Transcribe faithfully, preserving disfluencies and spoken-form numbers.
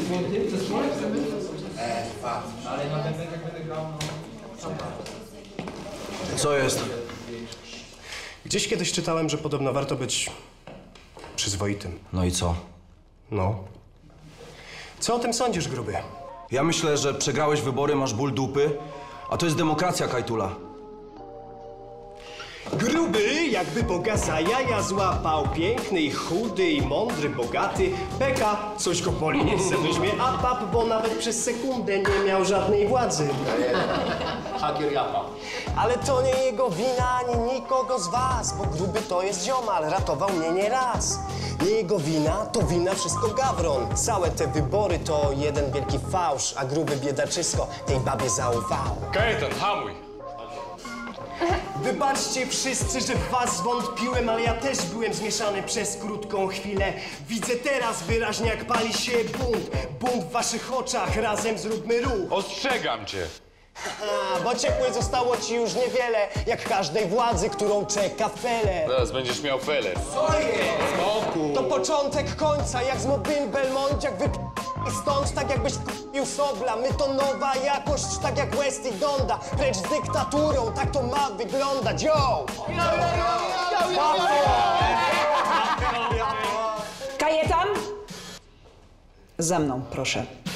Co jest? Gdzieś kiedyś czytałem, że podobno warto być przyzwoitym. No i co? No. Co o tym sądzisz, gruby? Ja myślę, że przegrałeś wybory, masz ból dupy, a to jest demokracja, Kajtula. Gruby, jakby Boga za jaja złapał. Piękny i chudy i mądry, bogaty. Beka, coś go boli, nie chce weźmie a pap, bo nawet przez sekundę nie miał żadnej władzy. Hakier japa. Ale to nie jego wina, ani nikogo z was, bo gruby to jest ziomal, ratował mnie nie raz. Nie jego wina, to wina wszystko Gawron. Całe te wybory to jeden wielki fałsz, a gruby biedaczysko tej babie zaufał. Kajetan, hamuj! Wybaczcie wszyscy, że w was zwątpiłem, ale ja też byłem zmieszany przez krótką chwilę. Widzę teraz wyraźnie, jak pali się bunt. Bunt w waszych oczach, razem zróbmy ruch. Ostrzegam cię! A, bo ciepłej zostało ci już niewiele, jak każdej władzy, którą czeka feler. Zaraz będziesz miał feler. To początek końca, jak z Mobile Belmont, jak wyp... i stąd, tak jakbyś k***ił Sobla. My to nowa jakość, tak jak West i Donda. Precz z dyktaturą, tak to ma wyglądać, yo! Kajetan? Za mną, proszę.